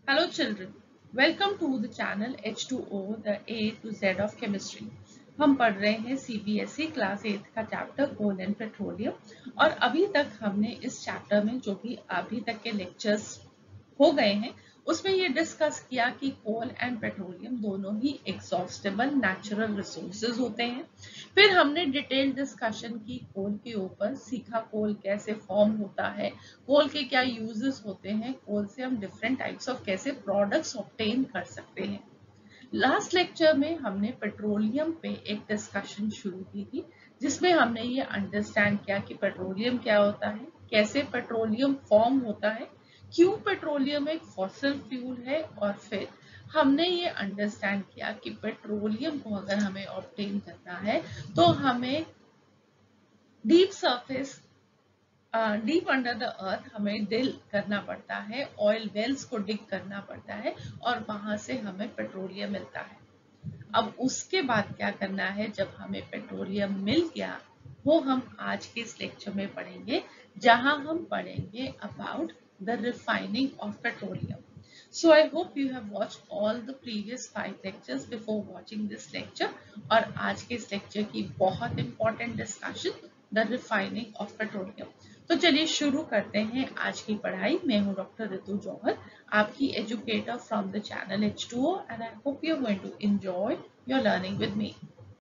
Hello children, welcome to the channel H2O, the A to Z of Chemistry। हम पढ़ रहे हैं CBSE class 8 का चैप्टर कोल एंड पेट्रोलियम और अभी तक हमने इस चैप्टर में जो भी अभी तक के लेक्चर्स हो गए हैं उसमें ये डिस्कस किया कि कोल एंड पेट्रोलियम दोनों ही एग्जॉस्टेबल नेचुरल रिसोर्सेज होते हैं। फिर हमने डिटेल डिस्कशन की कोल के ऊपर, सीखा कोल कैसे फॉर्म होता है, कोल के क्या यूजेस होते हैं, कोल से हम डिफरेंट टाइप्स ऑफ कैसे प्रोडक्ट्स ऑब्टेन कर सकते हैं। लास्ट लेक्चर में हमने पेट्रोलियम पे एक डिस्कशन शुरू की थी जिसमें हमने ये अंडरस्टैंड किया कि पेट्रोलियम क्या होता है, कैसे पेट्रोलियम फॉर्म होता है, क्यों पेट्रोलियम एक फॉसिल फ्यूल है, और फिर हमने ये अंडरस्टैंड किया कि पेट्रोलियम को अगर हमें ऑब्टेन करना है तो हमें deep surface, deep under the earth हमें डिल करना पड़ता है, ऑयल वेल्स को डिग करना पड़ता है और वहां से हमें पेट्रोलियम मिलता है। अब उसके बाद क्या करना है, जब हमें पेट्रोलियम मिल गया वो हम आज के इस लेक्चर में पढ़ेंगे, जहां हम पढ़ेंगे about the refining of petroleum. So I hope you have watched all the previous 5 lectures before watching this lecture। और आज के इस लेक्चर की बहुत important discussion, the refining of petroleum. तो चलिए शुरू करते हैं आज की पढ़ाई। मैं हूं डॉक्टर रितु जौहर, आपकी educator from the channel H2O, and I hope you are going to enjoy your learning with me।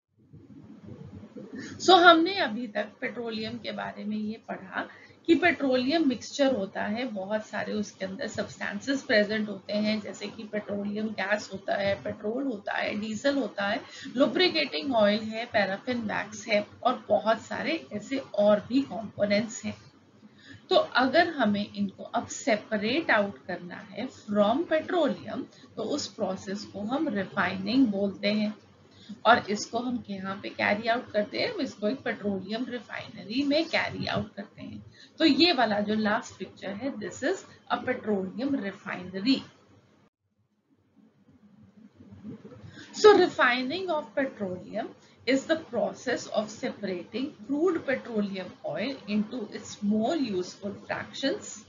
हमने अभी तक पेट्रोलियम के बारे में ये पढ़ा कि पेट्रोलियम मिक्सचर होता है, बहुत सारे उसके अंदर सब्सटेंसेस प्रेजेंट होते हैं, जैसे कि पेट्रोलियम गैस होता है, पेट्रोल होता है, डीजल होता है, लुब्रिकेटिंग ऑयल है, पैराफिन वैक्स है और बहुत सारे ऐसे और भी कंपोनेंट्स हैं। तो अगर हमें इनको अब सेपरेट आउट करना है फ्रॉम पेट्रोलियम तो उस प्रोसेस को हम रिफाइनिंग बोलते हैं। और इसको हम यहाँ पे कैरी आउट करते हैं, इसको एक पेट्रोलियम रिफाइनरी में कैरी आउट करते हैं। तो ये वाला जो लास्ट पिक्चर है, this is a petroleum refinery. So refining of petroleum is the process of separating crude petroleum oil into its more useful fractions।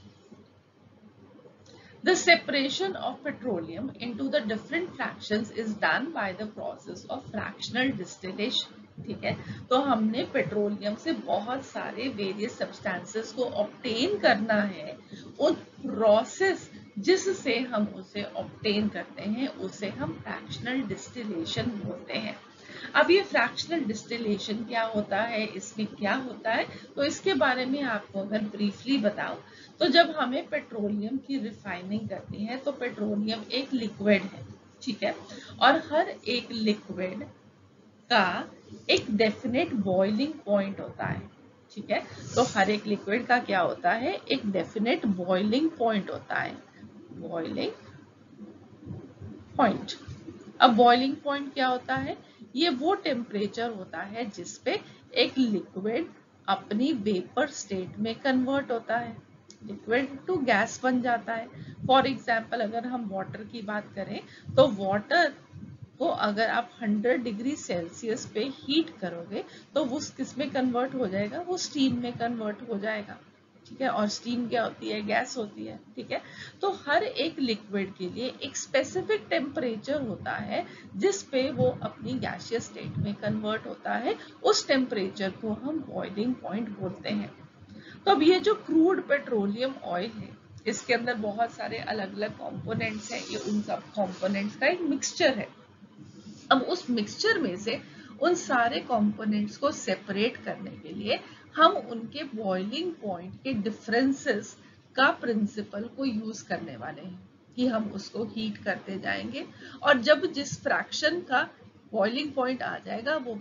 The separation of petroleum into the different fractions is done by the process of fractional distillation। ठीक है, तो हमने petroleum से बहुत सारे various substances को obtain करना है। उन प्रोसेस जिससे हम उसे ऑब्टेन करते हैं उसे हम फ्रैक्शनल डिस्टिलेशन बोलते हैं। अब ये फ्रैक्शनल डिस्टिलेशन क्या होता है, इसमें क्या होता है, तो इसके बारे में आपको अगर ब्रीफली बताओ तो जब हमें पेट्रोलियम की रिफाइनिंग करनी है तो पेट्रोलियम एक लिक्विड है, ठीक है, और हर एक लिक्विड का एक डेफिनेट बॉइलिंग पॉइंट होता है। ठीक है, तो हर एक लिक्विड का क्या होता है, एक डेफिनेट बॉइलिंग पॉइंट होता है, बॉइलिंग पॉइंट। अब बॉइलिंग पॉइंट क्या होता है, ये वो टेम्परेचर होता है जिसपे एक लिक्विड अपनी वेपर स्टेट में कन्वर्ट होता है, लिक्विड टू गैस बन जाता है। फॉर एग्जाम्पल अगर हम वाटर की बात करें तो वाटर को अगर आप 100 डिग्री सेल्सियस पे हीट करोगे तो वो किस में कन्वर्ट हो जाएगा, वो स्टीम में कन्वर्ट हो जाएगा। ठीक है, और स्टीम क्या होती है, गैस होती है। ठीक है, तो हर एक लिक्विड के लिए एक स्पेसिफिक टेम्परेचर होता है जिस पे वो अपनी गैसियस स्टेट में कन्वर्ट होता है, उस टेम्परेचर को हम बॉइलिंग पॉइंट बोलते हैं। तो अब ये जो क्रूड पेट्रोलियम ऑयल है इसके अंदर बहुत सारे अलग अलग कंपोनेंट्स हैं, ये उन सब कंपोनेंट्स का एक मिक्सचर है। अब उस मिक्सचर में से उन सारे कंपोनेंट्स को सेपरेट करने के लिए हम उनके बॉइलिंग पॉइंट के डिफरेंसेस का प्रिंसिपल को यूज करने वाले हैं कि हम उसको हीट करते जाएंगे और जब जिस फ्रैक्शन का बॉइलिंग पॉइंट आ जाएगा वो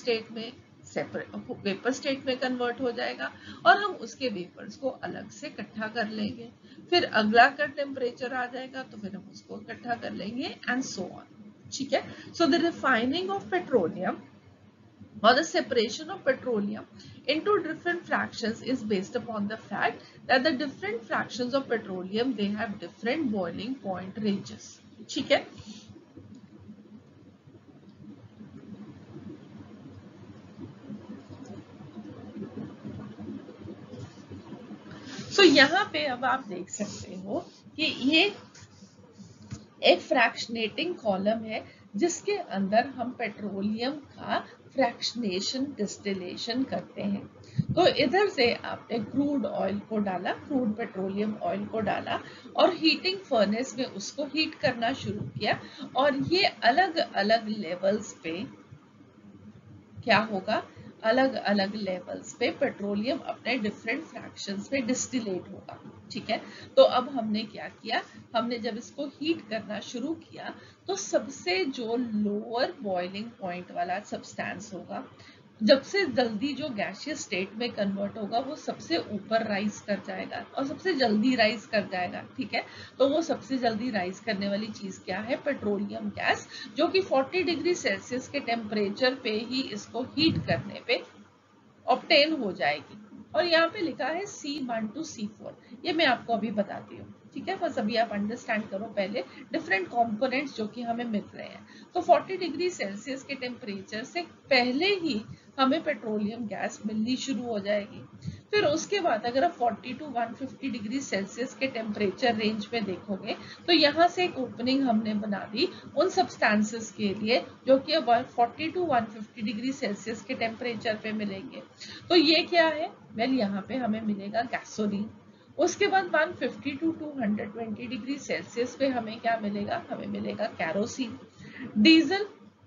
वेपर स्टेट में कन्वर्ट हो जाएगा और हम उसके वेपर्स को अलग से इकट्ठा कर लेंगे। फिर अगला का टेम्परेचर आ जाएगा तो फिर हम उसको इकट्ठा कर लेंगे एंड सो ऑन। ठीक है, so the refining of petroleum or the separation of petroleum into different fractions is based upon the fact that the different fractions of petroleum they have different boiling point ranges। ठीक है, so यहाँ पे अब आप देख सकते हो कि ये एक फ्रैक्शनेटिंग कॉलम है जिसके अंदर हम पेट्रोलियम का फ्रैक्शनेशन डिस्टिलेशन करते हैं। तो इधर से आपने क्रूड ऑयल को डाला, क्रूड पेट्रोलियम ऑयल को डाला और हीटिंग फर्नेस में उसको हीट करना शुरू किया और ये अलग अलग लेवल्स पे क्या होगा, अलग अलग लेवल्स पे पेट्रोलियम अपने डिफरेंट फ्रैक्शंस में डिस्टिलेट होगा। ठीक है, तो अब हमने क्या किया, हमने जब इसको हीट करना शुरू किया तो सबसे जो लोअर बॉइलिंग पॉइंट वाला सब्सटेंस होगा, जब से जल्दी जो गैसियस स्टेट में कन्वर्ट होगा वो सबसे ऊपर राइज कर जाएगा और सबसे जल्दी राइज कर जाएगा। ठीक है, तो वो सबसे जल्दी राइज करने वाली चीज क्या है, पेट्रोलियम गैस, जो कि 40 डिग्री सेल्सियस के टेम्परेचर पे ही इसको हीट करने पे ऑब्टेन हो जाएगी। और यहाँ पे लिखा है C1 to C4, ये मैं आपको अभी बताती हूँ। ठीक है, बस अभी आप अंडरस्टैंड करो पहले डिफरेंट कंपोनेंट्स जो कि हमें मिल रहे हैं। तो 40 डिग्री सेल्सियस के टेम्परेचर से पहले ही हमें पेट्रोलियम गैस मिलनी शुरू हो जाएगी। फिर उसके बाद अगर आप 40 to 150 डिग्री सेल्सियस के टेम्परेचर रेंज में देखोगे तो यहाँ से एक ओपनिंग हमने बना दी उन सब्सटेंसेस के लिए जो कि 40 to 150 डिग्री सेल्सियस के टेम्परेचर पे मिलेंगे। तो ये क्या है, वेल यहाँ पे हमें मिलेगा गैसोलीन। उसके बाद 150 to 220 डिग्री सेल्सियस पे हमें क्या मिलेगा, हमें मिलेगा kerosene. Diesel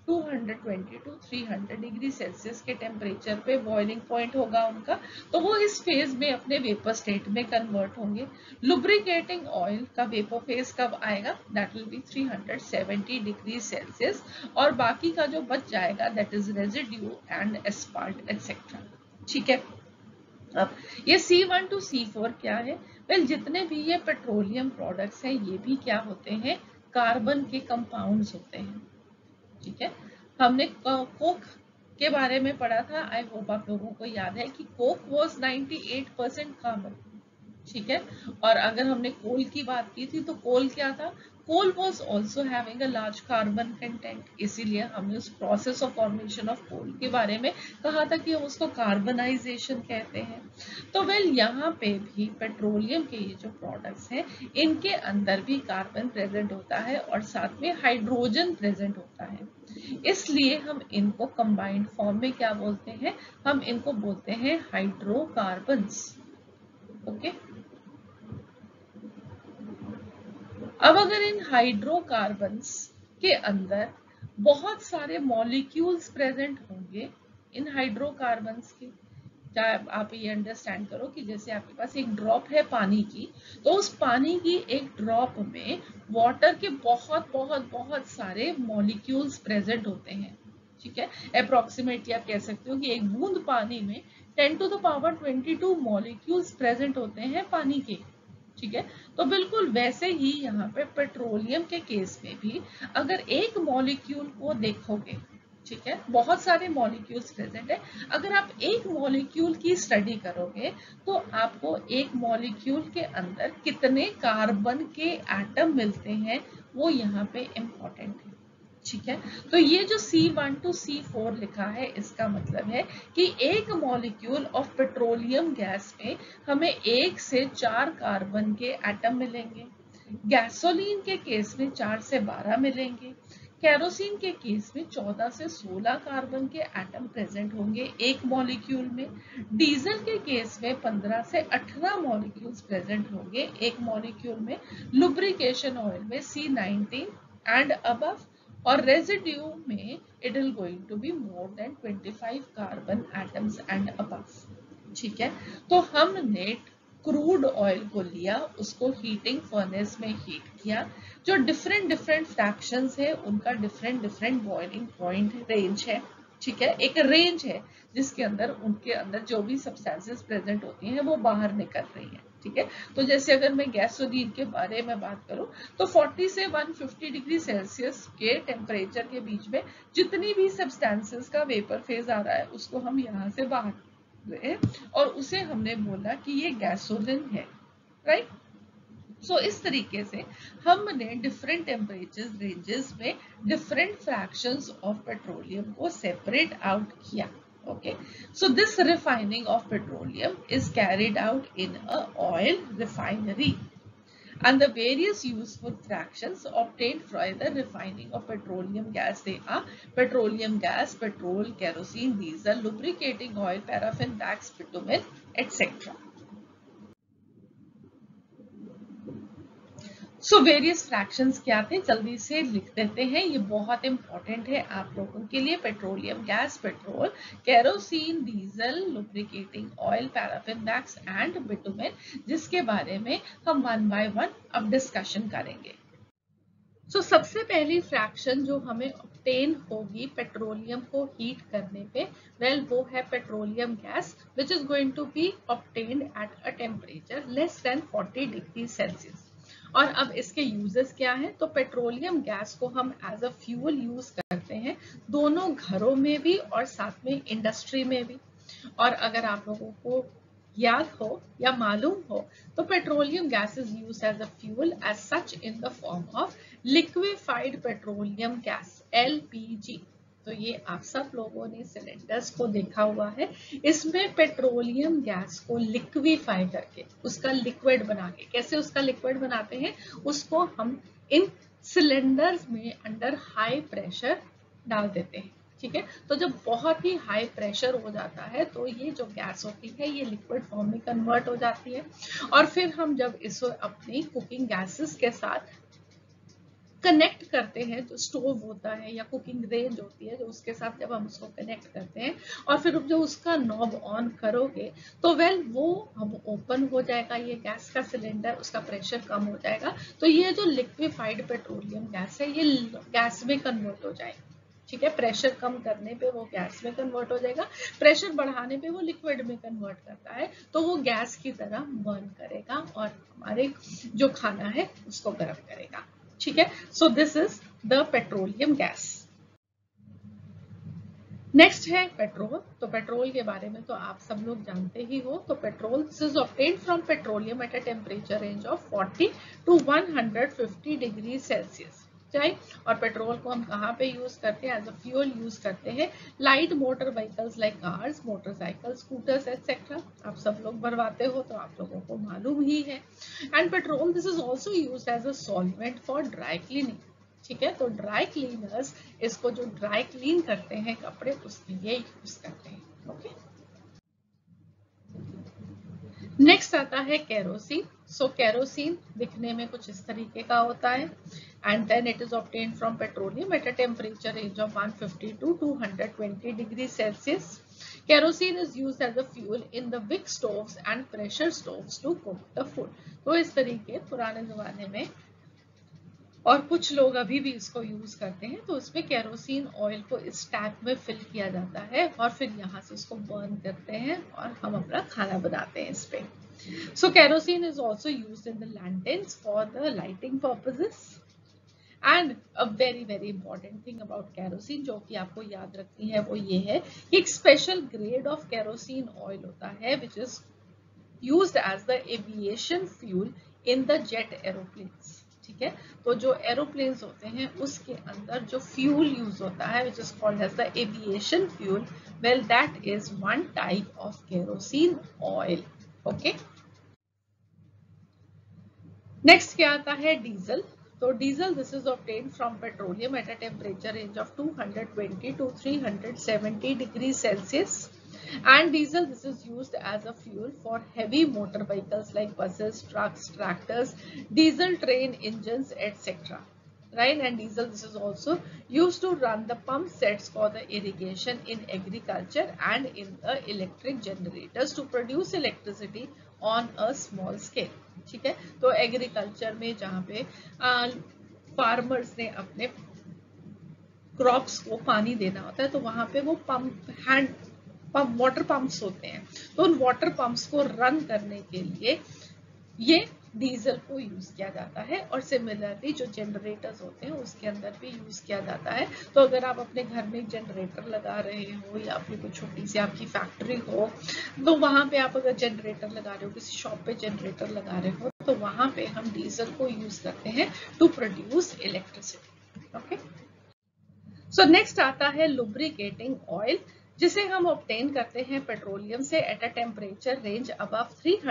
220 to 300 degree Celsius के टेम्परेचर पे बॉइलिंग पॉइंट होगा उनका, तो वो इस फेज में अपने वेपर स्टेट में कन्वर्ट होंगे। लुब्रिकेटिंग ऑयल का वेपर फेज कब आएगा, that will be 370 degree Celsius, और बाकी का जो बच जाएगा that is residue and asphalt etcetera. ठीक है, अब ये C1 to C4 क्या है, वेल जितने भी ये पेट्रोलियम प्रोडक्ट्स हैं ये भी क्या होते हैं, कार्बन के कंपाउंड्स होते हैं। ठीक है, हमने कोक के बारे में पढ़ा था, आई होप आप लोगों को याद है कि कोक वॉज 98% कार्बन। ठीक है, और अगर हमने कोल की बात की थी तो कोल क्या था, coal was also having a large carbon content, इसीलिए हमने उस process of formation of coal के बारे में कहा था कि हम उसको कार्बनाइजेशन कहते हैं। तो वेल यहाँ पे भी पेट्रोलियम के ये जो प्रोडक्ट्स हैं इनके अंदर भी कार्बन प्रेजेंट होता है और साथ में हाइड्रोजन प्रेजेंट होता है, इसलिए हम इनको कंबाइंड फॉर्म में क्या बोलते हैं, हम इनको बोलते हैं हाइड्रोकार्बन्स। ओके, अब अगर इन हाइड्रोकार्बन्स के अंदर बहुत सारे मॉलिक्यूल्स प्रेजेंट होंगे, इन हाइड्रोकार्बन्स के, चाहे आप ये अंडरस्टैंड करो कि जैसे आपके पास एक ड्रॉप है पानी की, तो उस पानी की एक ड्रॉप में वाटर के बहुत बहुत बहुत सारे मॉलिक्यूल्स प्रेजेंट होते हैं। ठीक है, अप्रोक्सीमेटली आप कह सकते हो कि एक बूंद पानी में 10 to the power 22 molecules present होते हैं पानी के। ठीक है, तो बिल्कुल वैसे ही यहाँ पे पेट्रोलियम के केस में भी अगर एक मॉलिक्यूल को देखोगे, ठीक है, बहुत सारे मॉलिक्यूल्स प्रेजेंट है, अगर आप एक मॉलिक्यूल की स्टडी करोगे तो आपको एक मॉलिक्यूल के अंदर कितने कार्बन के एटम मिलते हैं वो यहाँ पे इम्पोर्टेंट है। ठीक है, तो ये जो C1 to C4 लिखा है इसका मतलब है कि एक मॉलिक्यूल ऑफ पेट्रोलियम गैस में हमें 1 से 4 कार्बन के एटम मिलेंगे, गैसोलीन के केस में 4 से 12 मिलेंगे, केरोसिन के केस में 14 से 16 कार्बन के एटम प्रेजेंट होंगे एक मॉलिक्यूल में, डीजल के केस में 15 से 18 मॉलिक्यूल्स प्रेजेंट होंगे एक मॉलिक्यूल में, लुब्रिकेशन ऑयल में C19 एंड अबव, और रेजिड्यू में it is going to be more than 25 carbon atoms and above. ठीक है, तो हमने क्रूड ऑयल को लिया, उसको हीटिंग फर्नेस में हीट किया, जो डिफरेंट डिफरेंट फ्रैक्शंस है उनका different different boiling point range है। ठीक है, एक रेंज है जिसके अंदर उनके अंदर जो भी सब्सटेंसेस प्रेजेंट होती हैं वो बाहर निकल रही हैं। ठीक है, तो जैसे अगर मैं गैसोलीन के बारे में बात करूं तो 40 से 150 डिग्री सेल्सियस के टेम्परेचर के बीच में जितनी भी सब्सटेंसेस का वेपर फेज आ रहा है उसको हम यहाँ से बाहर रहे और उसे हमने बोला कि ये गैसोलीन है, राइट। सो इस तरीके से हमने डिफरेंट टेम्परेचर रेंजेस में डिफरेंट फ्रैक्शंस ऑफ पेट्रोलियम को सेपरेट आउट किया। Okay, so this refining of petroleum is carried out in a oil refinery. And the various useful fractions obtained from the refining of petroleum gas, they are petroleum gas, petrol, kerosene, diesel, lubricating oil, paraffin wax, bitumen, etc. So various fractions क्या थे, जल्दी से लिख देते हैं, ये बहुत important है आप लोगों के लिए। Petroleum gas, petrol, kerosene, diesel, lubricating oil, paraffin wax and bitumen, जिसके बारे में हम वन बाय वन अब डिस्कशन करेंगे। सो सबसे पहली फ्रैक्शन जो हमें ऑब्टेन होगी पेट्रोलियम को हीट करने पे, वो है petroleum gas, which is going to be obtained at a temperature less than 40 degree Celsius. और अब इसके यूजेस क्या हैं, तो पेट्रोलियम गैस को हम एज अ फ्यूल यूज करते हैं, दोनों घरों में भी और साथ में इंडस्ट्री में भी। और अगर आप लोगों को याद हो या मालूम हो, तो petroleum gas is use as a fuel as such in the form of liquefied petroleum gas, LPG। तो ये आप सब लोगों ने सिलेंडर्स को देखा हुआ है, इसमें पेट्रोलियम गैस को लिक्विफाई करके उसका लिक्विड बना के, कैसे उसका लिक्विड बनाते हैं, उसको हम इन सिलेंडर्स में अंडर हाई प्रेशर डाल देते हैं। ठीक है, तो जब बहुत ही हाई प्रेशर हो जाता है तो ये जो गैस होती है ये लिक्विड फॉर्म में कन्वर्ट हो जाती है, और फिर हम जब इसको अपनी कुकिंग गैसेस के साथ कनेक्ट करते हैं, जो स्टोव होता है या कुकिंग रेंज होती है, जो उसके साथ जब हम उसको कनेक्ट करते हैं और फिर जो उसका नॉब ऑन करोगे तो वो हम ओपन हो जाएगा ये गैस का सिलेंडर, उसका प्रेशर कम हो जाएगा, तो ये जो लिक्विफाइड पेट्रोलियम गैस है ये गैस में कन्वर्ट हो जाएगा। ठीक है, प्रेशर कम करने पे वो गैस में कन्वर्ट हो जाएगा, प्रेशर बढ़ाने पे वो लिक्विड में कन्वर्ट करता है, तो वो गैस की तरह बर्न करेगा और हमारे जो खाना है उसको गर्म करेगा। ठीक है, so this is the petroleum gas. Next है पेट्रोल। तो पेट्रोल के बारे में तो आप सब लोग जानते ही हो। तो petrol this is obtained from petroleum at a temperature range of 40 to 150 degree Celsius. Right, और पेट्रोल को हम कहाँ पे यूज करते हैं, एज अ फ्यूल यूज करते हैं light motor vehicles like cars, motorcycle, scooters etcetera. आप सब लोग भरवाते हो तो आप लोगों को मालूम ही है। And petrol this is also use as a solvent for dry cleaning. ठीक है, तो ड्राई क्लीनर्स इसको जो ड्राई क्लीन करते हैं कपड़े, उसके लिए यूज करते हैं। ओके, नेक्स्ट आता है केरोसिन। सो केरोसिन दिखने में कुछ इस तरीके का होता है, and then it is obtained from petroleum at a temperature range of 150 to 220 degree Celsius. Kerosene is used as a fuel in the wick stoves and pressure stoves to cook the food. तो इस तरीके पुराने जमाने में, और कुछ लोग अभी भी इसको यूज करते हैं, तो उसमें केरोसिन ऑयल को इस टैंक में फिल किया जाता है और फिर यहाँ से इसको बर्न करते हैं और हम अपना खाना बनाते हैं इस पे। So kerosene is also used in the lanterns for the lighting purposes. And a very very important thing about kerosene जो कि आपको याद रखनी है, वो ये है कि एक special grade of kerosene oil होता है which is used as the aviation fuel in the jet aeroplanes. ठीक है, तो जो एरोप्लेन्स होते हैं उसके अंदर जो फ्यूल यूज होता है which is called as the aviation fuel, well that is one type of kerosene oil. Okay, next क्या आता है, डीजल। तो diesel this is obtained from petroleum at a temperature range of 220 to 370 degree Celsius. And diesel this is used as a fuel for heavy motor vehicles like buses, trucks, tractors, diesel train engines, etc. Right, and diesel this is also used to run the pump sets for the irrigation in agriculture and in the electric generators to produce electricity on a small scale. ठीक है, तो agriculture में जहाँ पे farmers ने अपने crops को पानी देना होता है, तो वहां पे वो पंप वाटर पंप्स होते हैं, तो उन वाटर पंप्स को रन करने के लिए ये डीजल को यूज किया जाता है। और सिमिलरली जो जनरेटर्स होते हैं उसके अंदर भी यूज किया जाता है। तो अगर आप अपने घर में एक जनरेटर लगा रहे हो या फिर कोई छोटी सी आपकी फैक्ट्री हो, तो वहां पे आप अगर जनरेटर लगा रहे हो, किसी शॉप पे जनरेटर लगा रहे हो, तो वहां पे हम डीजल को यूज करते हैं to produce electricity. Okay, so next आता है लुब्रिकेटिंग ऑयल। जिसे हम ऑब्टेन करते हैं पेट्रोलियम से at a temperature range above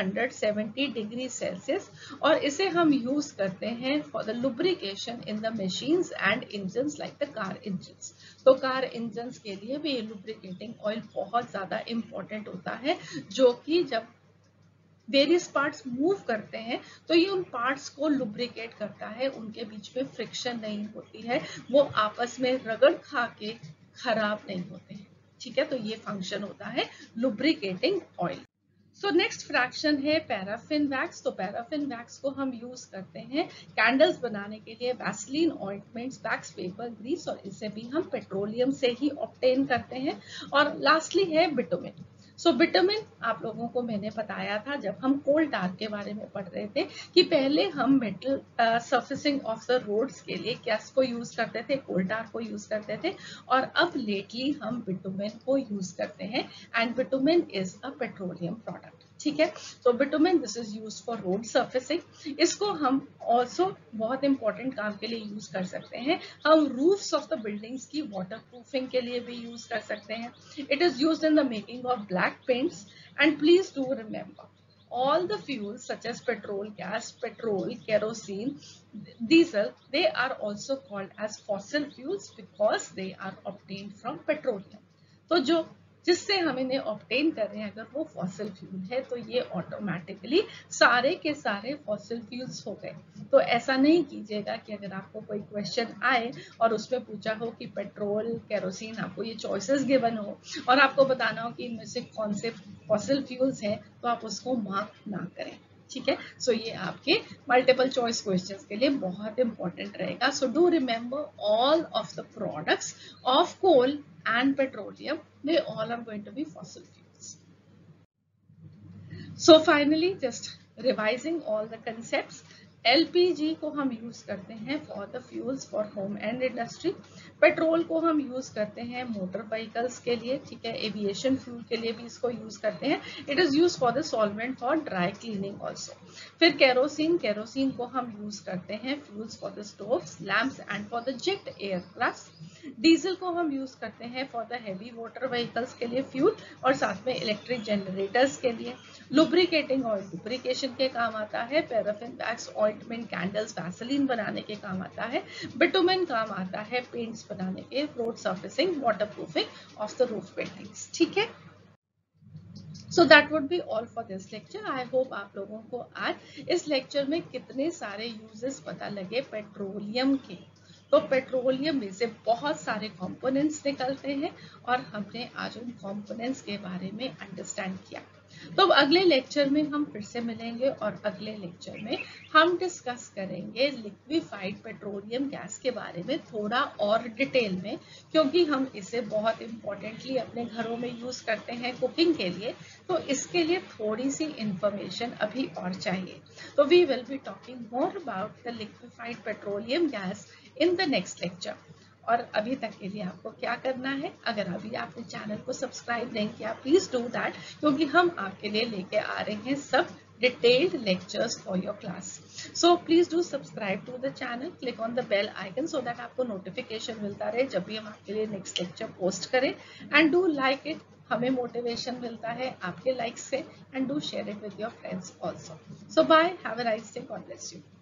370 degree Celsius, और इसे हम यूज करते हैं for the lubrication in the machines and engines like the car engines. तो कार इंजन्स के लिए भी लुब्रिकेटिंग ऑयल बहुत ज्यादा इंपॉर्टेंट होता है, जो कि जब वेरियस पार्ट्स मूव करते हैं तो ये उन पार्ट्स को लुब्रिकेट करता है, उनके बीच में फ्रिक्शन नहीं होती है, वो आपस में रगड़ खा के खराब नहीं होते हैं। ठीक है, तो ये फंक्शन होता है lubricating oil. So next fraction है पैराफिन वैक्स। तो पैराफिन वैक्स को हम यूज करते हैं कैंडल्स बनाने के लिए, Vaseline, ointments, wax paper, grease, और इसे भी हम पेट्रोलियम से ही ऑब्टेन करते हैं। और लास्टली है बिटुमिन। सो बिटुमिन आप लोगों को मैंने बताया था जब हम कोल टार के बारे में पढ़ रहे थे कि पहले हम metal surfacing of the roads के लिए क्या को यूज करते थे, कोल टार को यूज करते थे, और अब लेटली हम बिटुमिन को यूज करते हैं, and bitumen is a petroleum product. ठीक है, तो bitumen this is use for road surfacing. इसको हम ऑल्सो बहुत इंपॉर्टेंट काम के लिए यूज कर सकते हैं। हम रूफ्स ऑफ द बिल्डिंग्स की वाटर प्रूफिंग के लिए भी यूज कर सकते हैं। It is used in the making of black paints. And please do remember, all the fuels such as petrol, gas, petrol, kerosene, diesel, they are also called as fossil fuels because they are obtained from petroleum. तो जो जिससे हम इन्हें obtain कर रहे हैं अगर वो फॉसिल फ्यूल है तो ये ऑटोमेटिकली सारे के सारे फॉसिल फ्यूल्स हो गए। तो ऐसा नहीं कीजिएगा कि अगर आपको कोई क्वेश्चन आए और उसमें पूछा हो कि पेट्रोल, केरोसिन, आपको ये चॉइसेस गिवन हो और आपको बताना हो कि इनमें से कौन से फॉसिल फ्यूल्स हैं, तो आप उसको मार्क ना करें। ठीक है, सो ये आपके मल्टीपल चॉइस क्वेश्चंस के लिए बहुत इंपॉर्टेंट रहेगा। So do remember all of the products of coal and petroleum, they all are going to be fossil fuels. So finally, just revising all the concepts, LPG को हम use करते हैं for the fuels for home and industry. Petrol को हम use करते हैं motor vehicles के लिए, ठीक है, एविएशन फ्यूल के लिए भी इसको यूज करते हैं। It is use for the solvent for dry cleaning also. फिर केरोसिन, केरोसिन को हम यूज करते हैं fuels for the stoves, lamps and for the jet aircraft. Diesel को हम यूज करते हैं for the heavy water vehicles के लिए फ्यूल, और साथ में इलेक्ट्रिक जनरेटर्स के लिए। लुब्रिकेटिंग ऑयल लुब्रिकेशन के काम आता है। Paraffin wax, ointment, candles, Vaseline बनाने के काम आता है। बिटुमिन काम आता है पेंट्स बनाने के, road surfacing, water proofing of the roof paintings. ठीक है, so that would be all for this lecture. I hope आप लोगों को आज इस लेक्चर में कितने सारे यूजेस पता लगे पेट्रोलियम के। तो पेट्रोलियम में से बहुत सारे कंपोनेंट्स निकलते हैं और हमने आज उन कंपोनेंट्स के बारे में अंडरस्टैंड किया। तो अगले लेक्चर में हम फिर से मिलेंगे और अगले लेक्चर में हम डिस्कस करेंगे लिक्विफाइड पेट्रोलियम गैस के बारे में थोड़ा और डिटेल में, क्योंकि हम इसे बहुत इंपॉर्टेंटली अपने घरों में यूज करते हैं कुकिंग के लिए। तो इसके लिए थोड़ी सी इंफॉर्मेशन अभी और चाहिए। तो we will be talking more about the liquefied petroleum gas in the next lecture. और अभी तक के लिए आपको क्या करना है, अगर अभी आपने चैनल को सब्सक्राइब नहीं किया, प्लीज डू दैट, क्योंकि हम आपके लिए लेके आ रहे हैं सब detailed lectures for your class. So please do subscribe to the channel, click on the bell icon so that आपको notification मिलता रहे जब भी हम आपके लिए next lecture post करें, and do like it, हमें motivation मिलता है आपके likes से, and do share it with your friends also. So bye, have a nice day, God bless you.